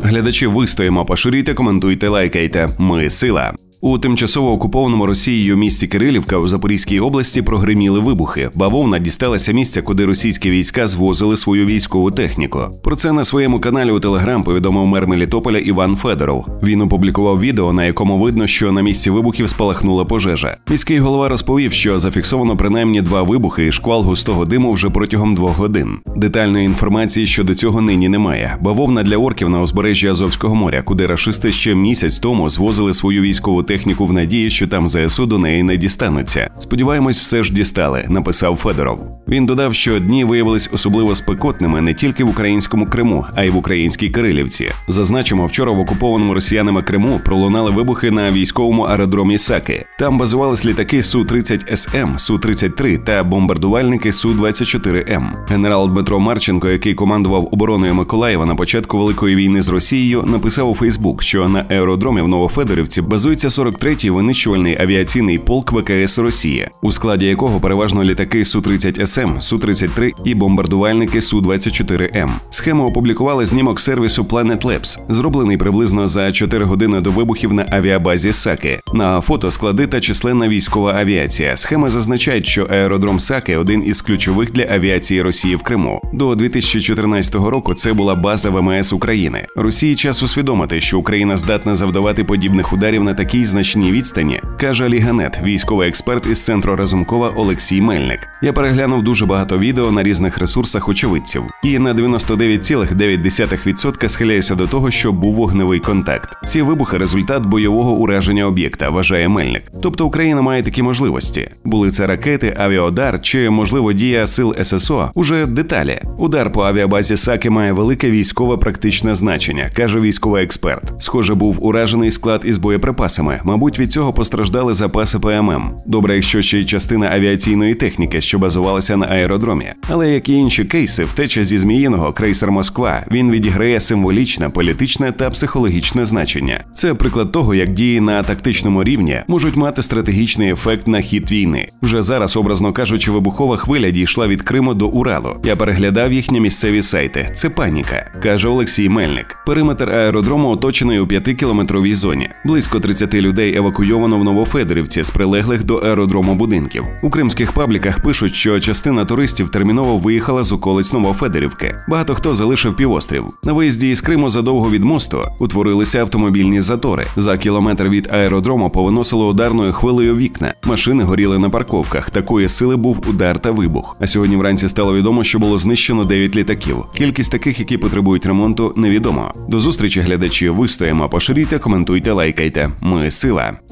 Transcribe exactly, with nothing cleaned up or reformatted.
Глядачі, вистоїмо, поширюйте, коментуйте, лайкайте. Ми – сила. У тимчасово окупованому Росією місті Кирилівка у Запорізькій області прогриміли вибухи. Бавовна дісталася місця, куди російські війська звозили свою військову техніку. Про це на своєму каналі у Телеграм повідомив мер Мелітополя Іван Федоров. Він опублікував відео, на якому видно, що на місці вибухів спалахнула пожежа. Міський голова розповів, що зафіксовано принаймні два вибухи і шквал густого диму вже протягом двох годин. Детальної інформації щодо цього нині немає. Бавовна для орків на узбережжі Азовського моря, куди рашисти ще місяць тому звозили свою військову техніку в надії, що там ЗСУ до неї не дістануться. Сподіваємось, все ж дістали, написав Федоров. Він додав, що дні виявились особливо спекотними не тільки в українському Криму, а й в українській Кирилівці. Зазначимо, вчора в окупованому росіянами Криму пролунали вибухи на військовому аеродромі Саки. Там базувались літаки Су тридцять С М, Су тридцять три та бомбардувальники Су двадцять чотири М. Генерал Дмитро Марченко, який командував обороною Миколаєва на початку Великої війни з Росією, написав у Фейсбук, що на аеродромі в Новофедорівці базується сорок третій винищувальний авіаційний полк В К С Росії, у складі якого переважно літаки Су тридцять С М, Су тридцять три і бомбардувальники Су двадцять чотири М. Схему опублікували знімок сервісу Planet Labs, зроблений приблизно за чотири години до вибухів на авіабазі Саки. На фото склади та численна військова авіація. Схеми зазначають, що аеродром Саки – один із ключових для авіації Росії в Криму. До дві тисячі чотирнадцятого року це була база В М С України. Росії час усвідомити, що Україна здатна завдавати подібних ударів на такій значній відстані, каже Оліганет, військовий експерт із центру Разумкова Олексій Мельник. Я переглянув дуже багато відео на різних ресурсах очевидців. І на дев'яносто дев'ять цілих дев'ять десятих відсотка схиляюся до того, що був вогневий контакт. Ці вибухи – результат бойового ураження об'єкта, вважає Мельник. Тобто Україна має такі можливості. Були це ракети, авіаудар чи, можливо, дія сил С С О – уже деталі. Удар по авіабазі Саки має велике військове практичне значення, каже військовий експерт. Схоже, був уражений склад із боєприпасами. Мабуть, від цього постраждали запаси П М М. Добре, якщо ще й частина авіаційної техніки, що базувалася на аеродромі. Але, як і інші кейси, втеча зі Зміїного, крейсер Москва, він відіграє символічне, політичне та психологічне значення. Це приклад того, як дії на тактичному рівні можуть мати стратегічний ефект на хід війни. Вже зараз, образно кажучи, вибухова хвиля дійшла від Криму до Уралу. Я переглядав їхні місцеві сайти. Це паніка, каже Олексій Мельник. Периметр аеродрому оточений у п'ятикілометровій зоні. Близько тридцяти людей евакуйовано в Новофедорівці з прилеглих до аеродрому будинків. У кримських пабліках пишуть, що частина туристів терміново виїхала з околиць Новофедорівки. Багато хто залишив півострів. На виїзді із Криму задовго від мосту утворилися автомобільні затори. За кілометр від аеродрому повиносило ударною хвилею вікна. Машини горіли на парковках. Такої сили був удар та вибух. А сьогодні вранці стало відомо, що було знищено дев'ять літаків. Кількість таких, які потребують ремонту, невідомо. До зустрічі, глядачі. Вистоїмо, поширюйте, коментуйте, лайкайте. Ми – сила.